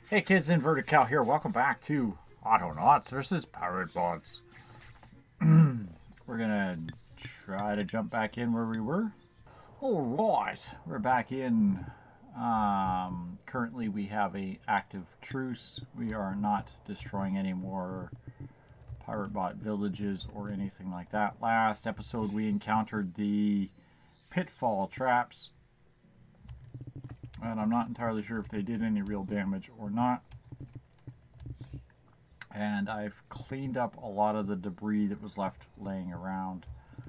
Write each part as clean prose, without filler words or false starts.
Hey kids, Inverted Cow here. Welcome back to Autonauts vs Pirate. We're gonna try to jump back in where we were. Alright, we're back in. Currently we have a active truce. We are not destroying any more Piratebot villages or anything like that. Last episode we encountered the pitfall traps. And I'm not entirely sure if they did any real damage or not. And I've cleaned up a lot of the debris that was left laying around.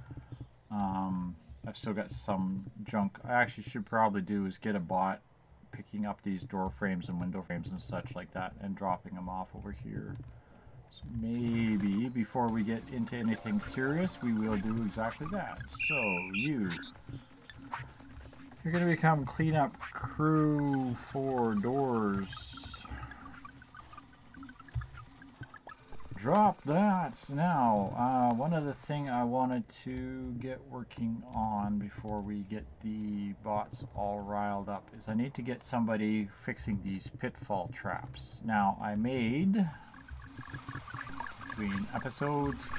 I've still got some junk. I actually should probably do is get a bot picking up these door frames and window frames and such like that and dropping them off over here. So maybe before we get into anything serious, we will do exactly that. So you're going to become cleanup crew for doors. Drop that. Now, one other thing I wanted to get working on before we get the bots all riled up is I need to get somebody fixing these pitfall traps. Now, I made, between episodes,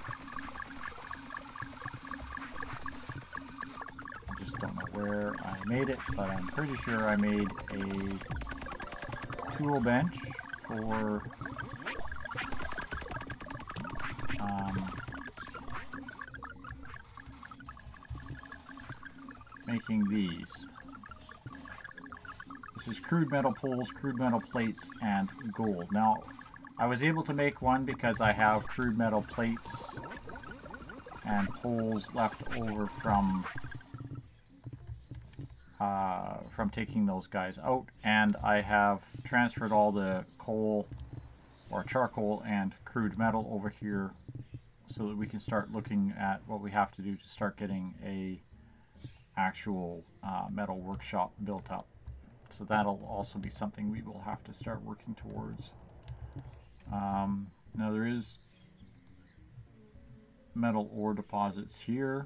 don't know where I made it, but I'm pretty sure I made a tool bench for making these. This is crude metal poles, crude metal plates, and gold. Now, I was able to make one because I have crude metal plates and poles left over from taking those guys out, and I have transferred all the coal or charcoal and crude metal over here so that we can start looking at what we have to do to start getting a actual metal workshop built up. So that'll also be something we will have to start working towards. Now there is metal ore deposits here.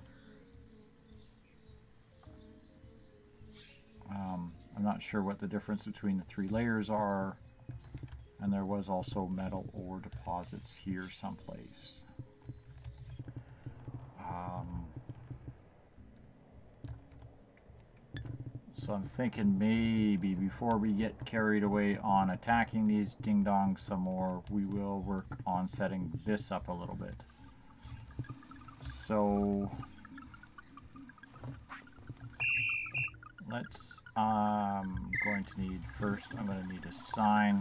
I'm not sure what the difference between the three layers are, and there was also metal ore deposits here someplace. So I'm thinking maybe before we get carried away on attacking these ding-dongs some more, we will work on setting this up a little bit. So let's, I'm going to need a sign.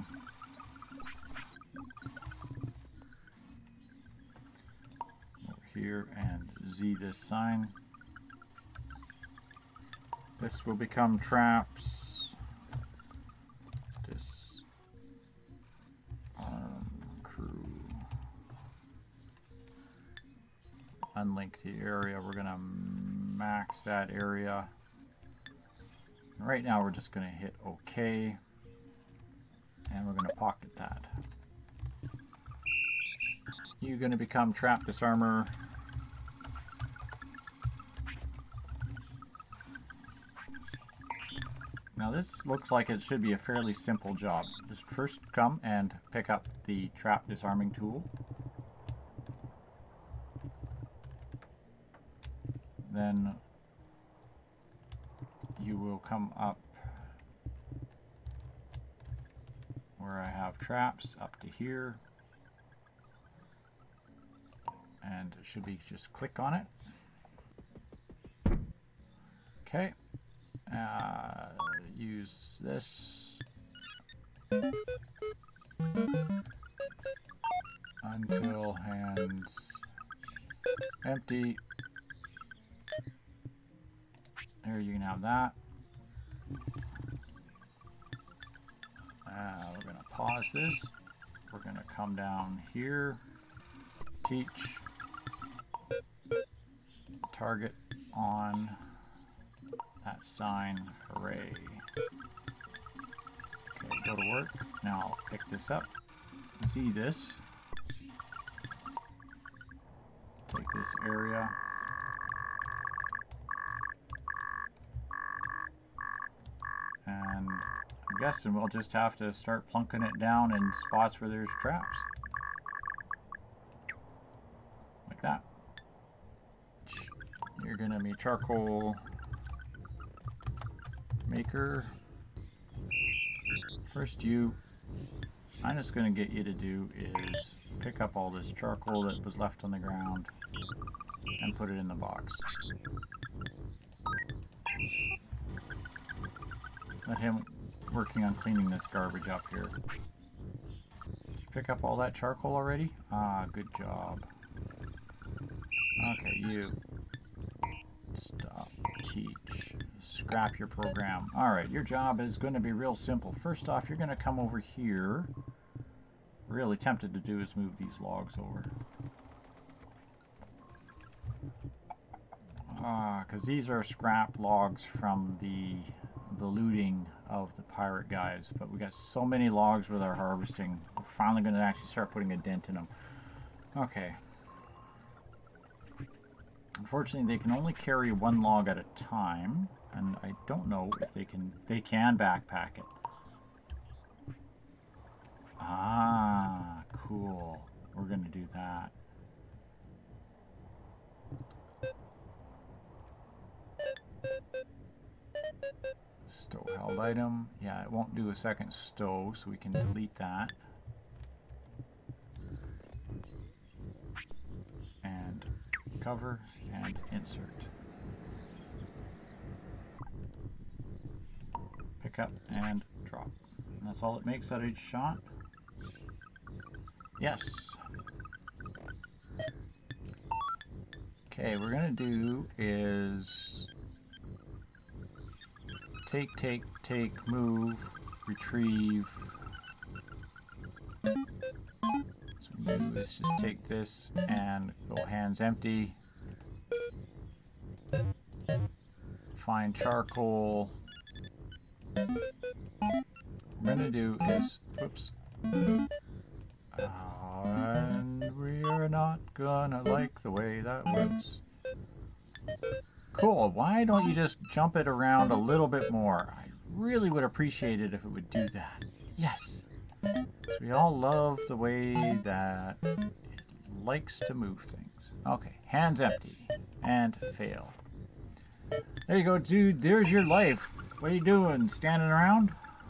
Over here and Z this sign. This will become traps. This crew. Unlink the area. We're gonna max that area. Right now we're just going to hit OK, and we're going to pocket that. You're going to become trap disarmer. Now this looks like it should be a fairly simple job. Just first come and pick up the trap disarming tool. Then you will come up where I have traps up to here, and it should be just click on it. Okay, use this until hands empty. There, you can have that. We're going to pause this. We're going to come down here. Teach. Target on that sign. Hooray. Okay, go to work. Now pick this up. Z this. Take this area. I'm guessing we'll just have to start plunking it down in spots where there's traps. Like that. You're gonna be charcoal maker. First I'm just gonna get you to do is pick up all this charcoal that was left on the ground and put it in the box. Let him working on cleaning this garbage up here. Did you pick up all that charcoal already? Ah, good job. Okay, you. Stop. Teach. Scrap your program. Alright, your job is going to be real simple. First off, you're going to come over here. Really tempted to do is move these logs over. Because these are scrap logs from the looting of the pirate guys. But we got so many logs with our harvesting. We're finally going to actually start putting a dent in them. Okay. Unfortunately, they can only carry one log at a time, and I don't know if they can backpack it. Ah, cool. We're going to do that. Stow held item. Yeah, it won't do a second stow, so we can delete that. And cover and insert. Pick up and drop. And that's all it makes out of each shot. Yes. Okay, we're gonna do is take, move, retrieve. So we do is just take this and go hands empty. Find charcoal. What we're gonna do is, whoops. And we're not gonna like the way that works. Cool, why don't you just jump it around a little bit more? I really would appreciate it if it would do that. Yes! We all love the way that it likes to move things. Okay, hands empty. And fail. There you go, dude. There's your life. What are you doing? Standing around?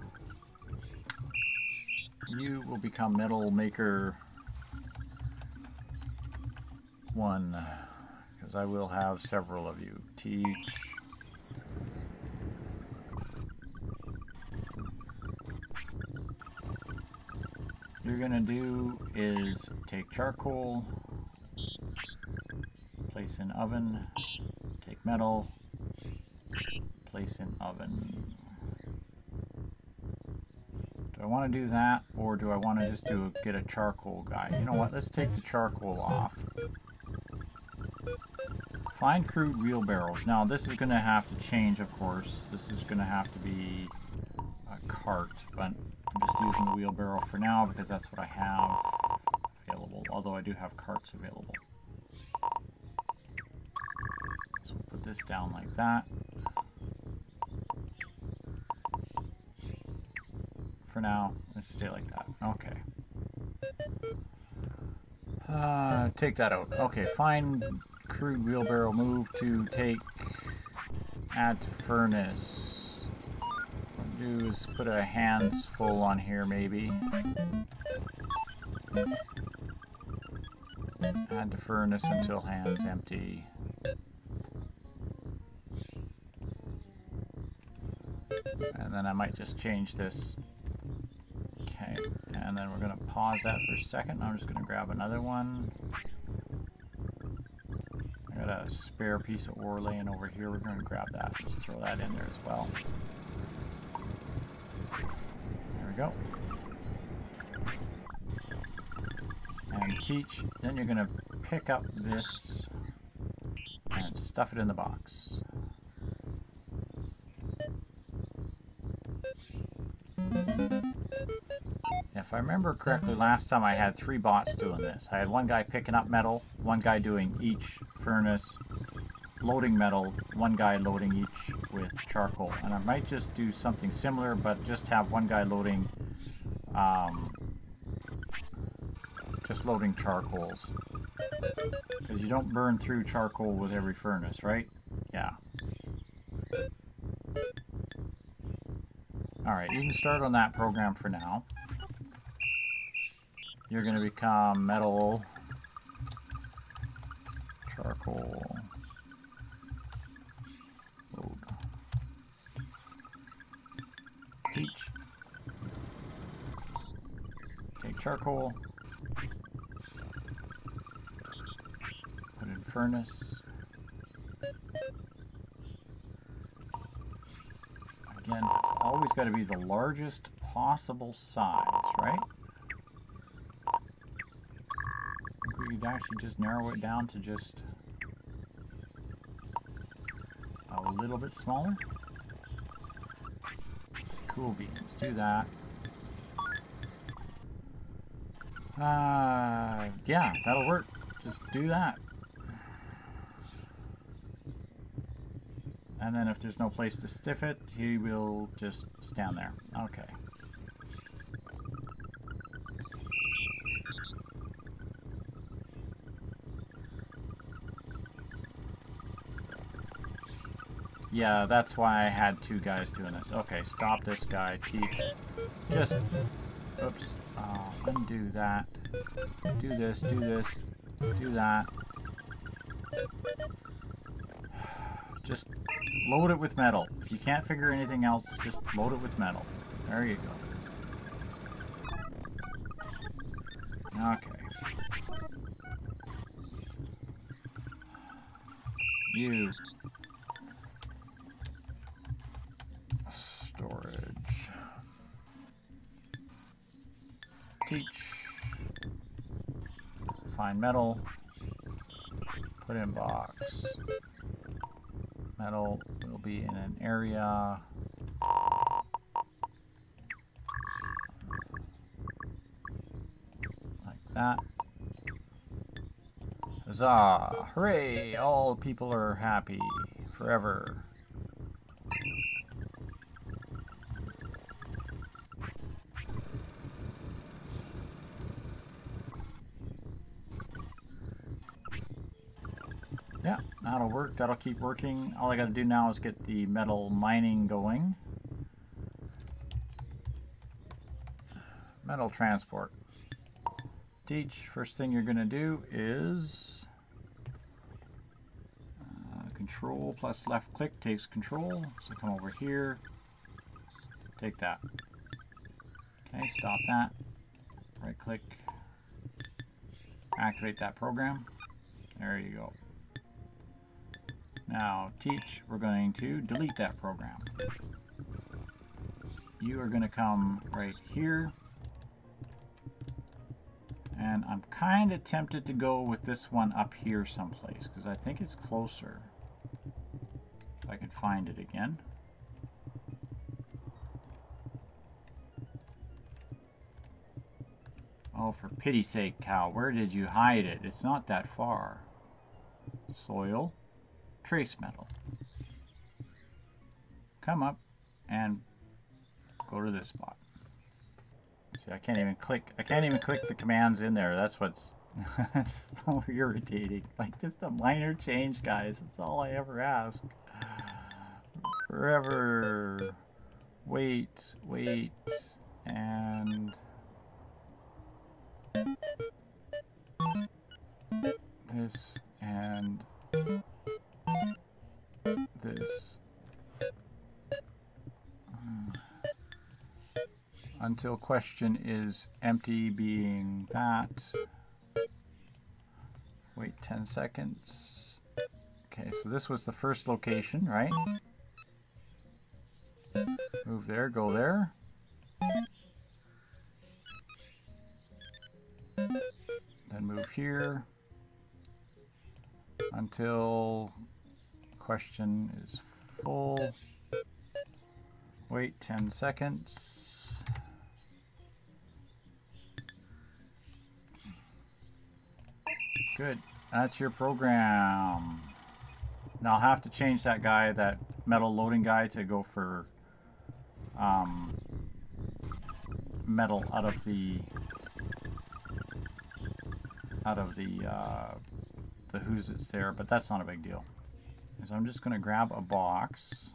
You will become Metal Maker 1. Because I will have several of you. Teach. What you're gonna do is take charcoal, place in oven, take metal, place in oven. Do I want to do that, or do I want to just get a charcoal guy? You know what, let's take the charcoal off. Find crude wheelbarrows. Now this is going to have to change, of course. This is going to have to be a cart, but I'm just using the wheelbarrow for now because that's what I have available, although I do have carts available. So we'll put this down like that. For now, let's stay like that. Okay. Take that out. Okay, find crude wheelbarrow, move to take, add to furnace. What we'll do is put a hands full on here maybe. Add to furnace until hands empty. And then I might just change this. Okay, and then we're going to pause that for a second. I'm just going to grab another one. I got a spare piece of ore laying over here. We're going to grab that. Just throw that in there as well. There we go. And teach. Then you're going to pick up this and stuff it in the box. If I remember correctly, last time I had 3 bots doing this. I had one guy picking up metal, one guy doing each furnace, loading metal, one guy loading each with charcoal. And I might just do something similar, but just have one guy loading, just loading charcoals. Because you don't burn through charcoal with every furnace, right? Yeah. Alright, you can start on that program for now. You're going to become metal, charcoal, load, teach, take charcoal, put in furnace. Again, it's always got to be the largest possible size, right? We could actually just narrow it down to just a little bit smaller. Cool beans, do that. Yeah, that'll work. Just do that. And then if there's no place to stiff it, he will just stand there. Okay. Yeah, that's why I had two guys doing this. Okay, stop this guy. Teach. Just, oops. Undo that. Do this, do this, do that. Just load it with metal. If you can't figure anything else, just load it with metal. There you go. Okay. You. Storage. Teach. Find metal. Put in box. Metal will be in an area. Like that. Huzzah! Hooray! All people are happy forever. Yeah, that'll work. That'll keep working. All I got to do now is get the metal mining going. Metal transport. Teach. First thing you're going to do is control plus left click takes control. So come over here. Take that. Okay, stop that. Right click. Activate that program. There you go. Now, teach, we're going to delete that program. You are going to come right here. And I'm kind of tempted to go with this one up here someplace, because I think it's closer. If I can find it again. Oh, for pity's sake, cow, where did you hide it? It's not that far. Soil. Trace metal. Come up and go to this spot. See, I can't even click the commands in there. That's what's that's so irritating. Like, just a minor change, guys. That's all I ever ask. Forever. Wait, and this and this until question is empty, being that. Wait 10 seconds. Okay, so this was the first location, right? Move there, go there. Then move here until question is full. Wait 10 seconds. Good. That's your program. And I'll have to change that guy, that metal loading guy, to go for metal out of the who's it's there, but that's not a big deal. So I'm just going to grab a box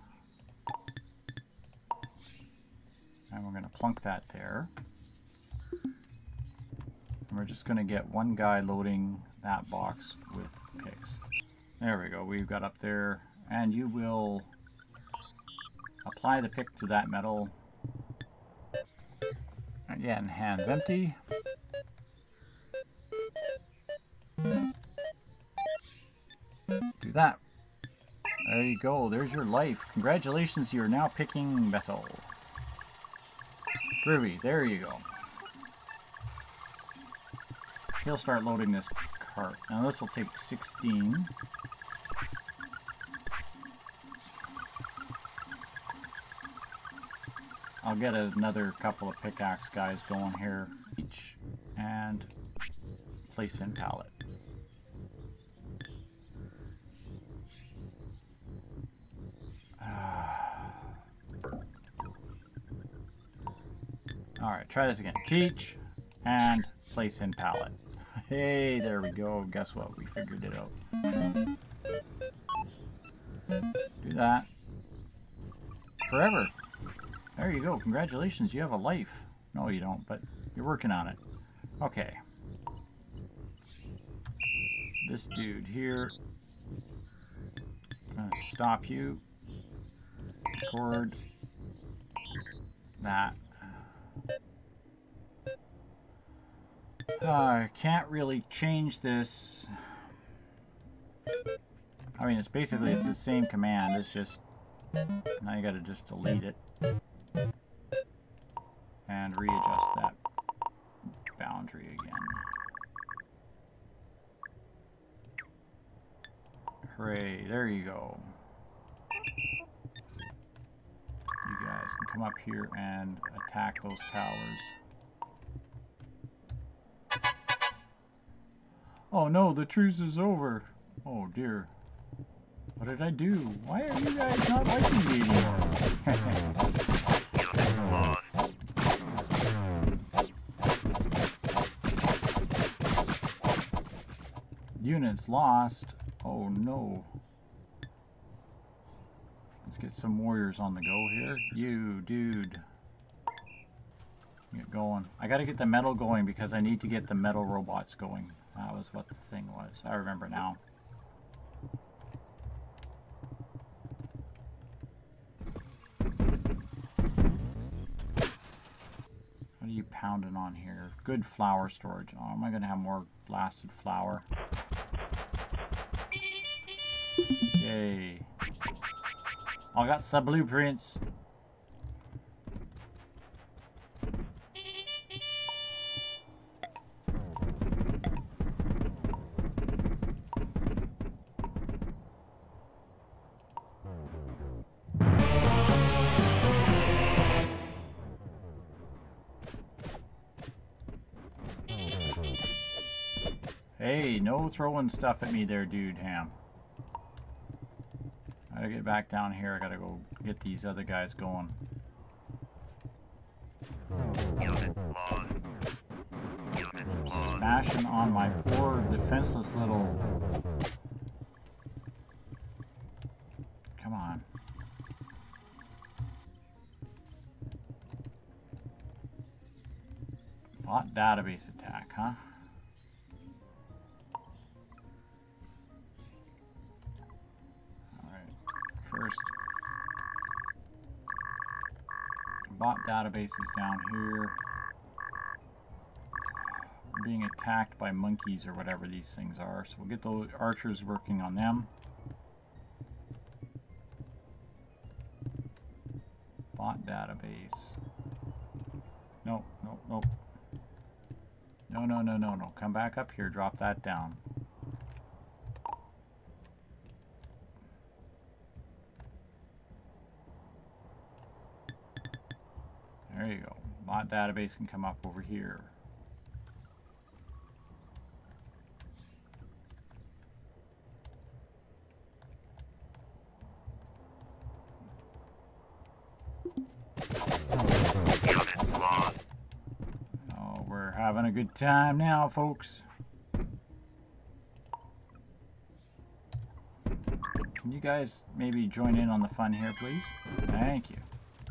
and we're going to plunk that there. And we're just going to get one guy loading that box with picks. There we go. We've got up there, and you will apply the pick to that metal. Again, hands empty. Do that. There you go. There's your life. Congratulations, you're now picking metal. Groovy. There you go. He'll start loading this cart. Now this will take 16. I'll get another couple of pickaxe guys going here each and place in pallet. Alright, try this again. Teach and place in pallet. Hey, there we go. Guess what? We figured it out. Do that. Forever. There you go. Congratulations. You have a life. No, you don't, but you're working on it. Okay. This dude here. I'm going to stop you. Record that. I can't really change this. I mean, it's basically the same command. It's just now you got to just delete it and readjust that boundary again. Hooray! There you go. You guys can come up here and attack those towers. Oh no, the truce is over. Oh dear. What did I do? Why are you guys not liking me anymore? Units lost. Oh no. Let's get some warriors on the go here. You, dude. Get going. I gotta get the metal going because I need to get the metal robots going. That was what the thing was. I remember now. What are you pounding on here? Good flour storage. Oh, am I going to have more blasted flour? Yay. I got some blueprints. Hey, no throwing stuff at me there, dude, Ham. I gotta get back down here. I gotta go get these other guys going. Smashing on my poor defenseless little... Come on. Bot database attack, huh? First, bot database is down here. I'm being attacked by monkeys or whatever these things are, so we'll get those archers working on them. Bot database. No, no, no. No, no, no, no, no. Come back up here. Drop that down. There you go. Bot database can come up over here. We're having a good time now, folks. Can you guys maybe join in on the fun here, please? Thank you.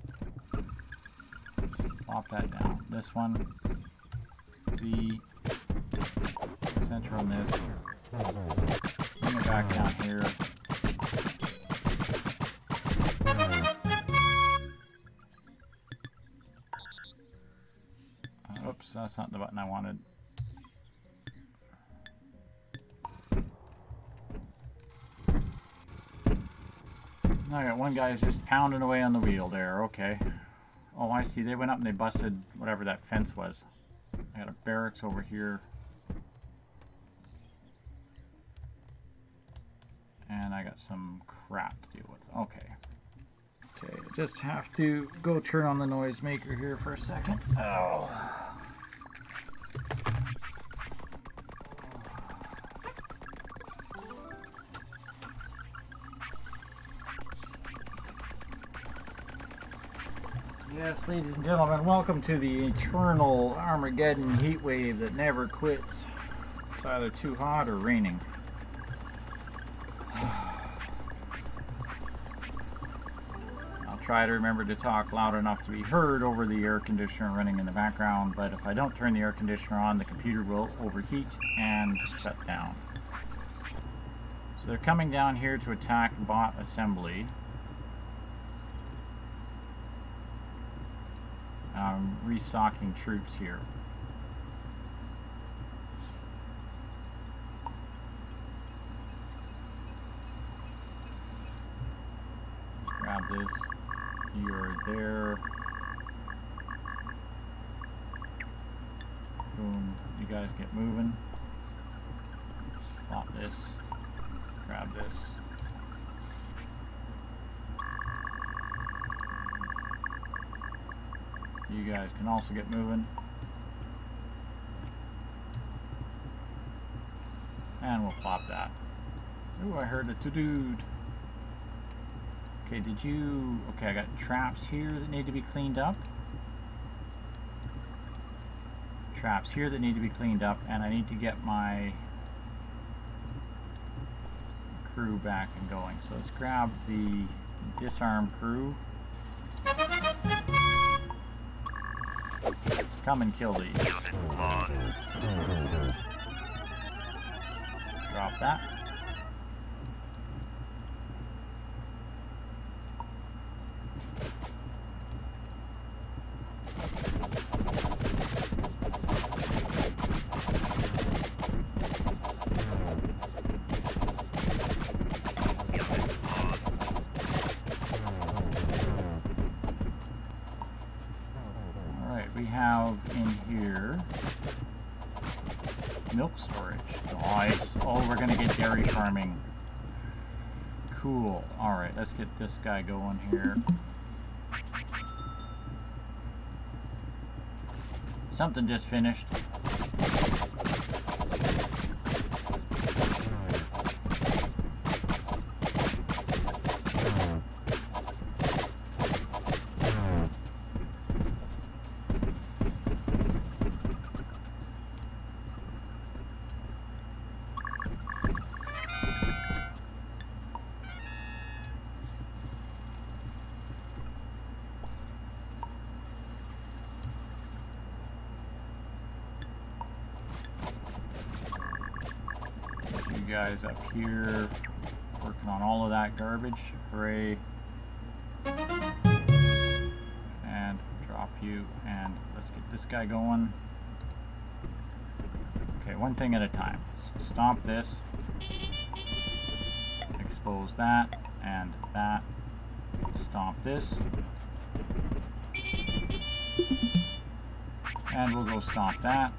Pop that down. This one. Z. Center on this. Bring it back down here. Oops, that's not the button I wanted. I got one guy just pounding away on the wheel there. Okay. Oh, I see. They went up and they busted whatever that fence was. I got a barracks over here. And I got some crap to deal with. Okay. Okay, just have to go turn on the noisemaker here for a second. Oh. Yes, ladies and gentlemen, welcome to the eternal Armageddon heat wave that never quits. It's either too hot or raining. I'll try to remember to talk loud enough to be heard over the air conditioner running in the background, but if I don't turn the air conditioner on, the computer will overheat and shut down. So they're coming down here to attack bot assembly. Restocking troops here. Grab this. You're there. Boom. You guys get moving. Plop this. Grab this. You guys can also get moving. And we'll plop that. Ooh, I heard a to-dude. Okay, did you... Okay, I got traps here that need to be cleaned up. Traps here that need to be cleaned up, and I need to get my crew back and going. So let's grab the disarm crew. Come and kill these. Drop that. We have in here milk storage. Nice. Oh, we're gonna get dairy farming. Cool. Alright, let's get this guy going here. Something just finished. Guys up here working on all of that garbage. Hooray. And drop you, and let's get this guy going. Okay, one thing at a time. Stomp this, expose that and that, stomp this, and we'll go stomp that.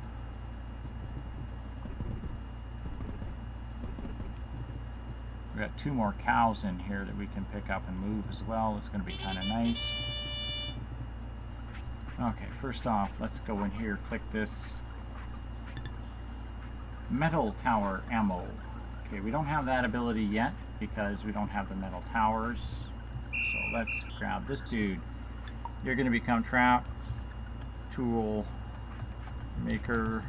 We've got 2 more cows in here that we can pick up and move as well. It's going to be kind of nice. Okay, first off, let's go in here, click this. Metal tower ammo. Okay, we don't have that ability yet because we don't have the metal towers. So let's grab this dude. You're going to become trap, tool, maker.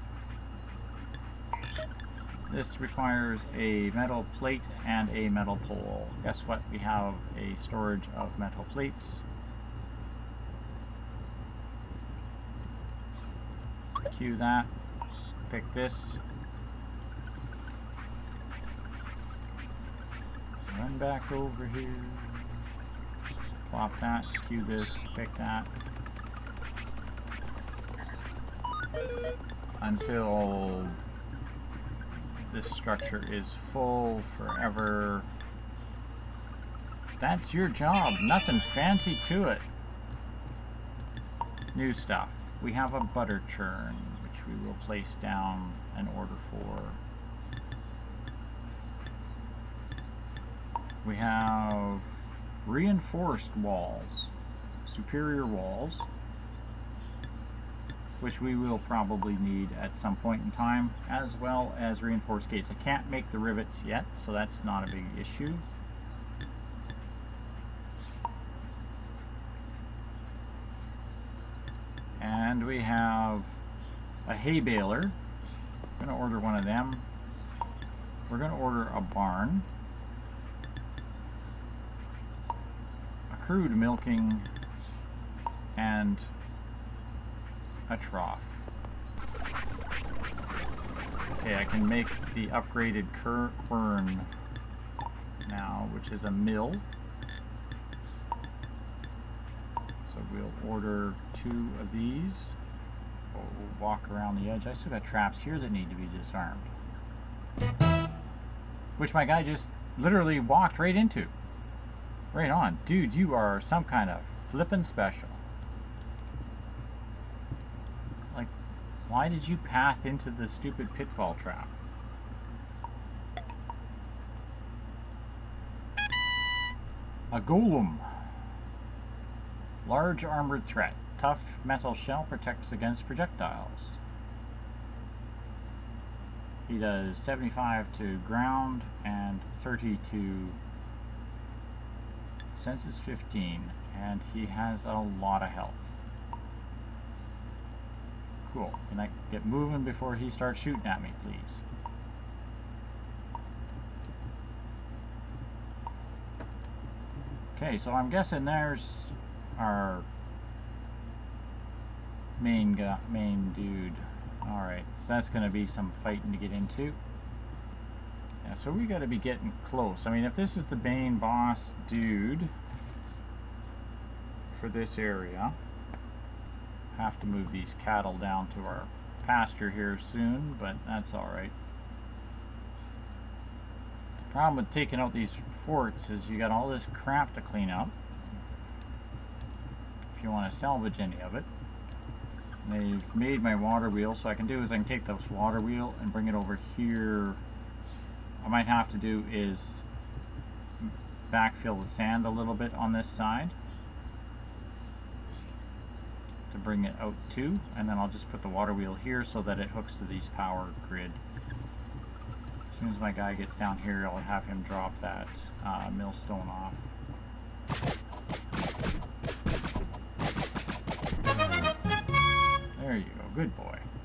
This requires a metal plate and a metal pole. Guess what? We have a storage of metal plates. Cue that. Pick this. Run back over here. Plop that. Cue this. Pick that. Until this structure is full forever. That's your job. Nothing fancy to it. New stuff. We have a butter churn, which we will place down an order for. We have reinforced walls, superior walls, which we will probably need at some point in time, as well as reinforced gates. I can't make the rivets yet, so that's not a big issue. And we have a hay baler. I'm going to order one of them. We're going to order a barn. A crude milking, and a trough. Okay, I can make the upgraded quern now, which is a mill. So we'll order 2 of these. We'll walk around the edge. I still got traps here that need to be disarmed, which my guy just literally walked right into. Right on. Dude, you are some kind of flippin' special. Like, why did you path into the stupid pitfall trap? A golem. Large armored threat. Tough metal shell protects against projectiles. He does 75 to ground and 30 to senses 15, and he has a lot of health. Cool. Can I get moving before he starts shooting at me, please? Okay, so I'm guessing there's our main dude. Alright, so that's going to be some fighting to get into. Yeah, so we got to be getting close. I mean, if this is the main boss dude for this area, have to move these cattle down to our pasture here soon, but that's alright. The problem with taking out these forts is you got all this crap to clean up if you want to salvage any of it. They've made my water wheel, so I can do is I can take this water wheel and bring it over here. What I might have to do is backfill the sand a little bit on this side to bring it out too, and then I'll just put the water wheel here so that it hooks to these power grid. As soon as my guy gets down here, I'll have him drop that millstone off. There you go, good boy.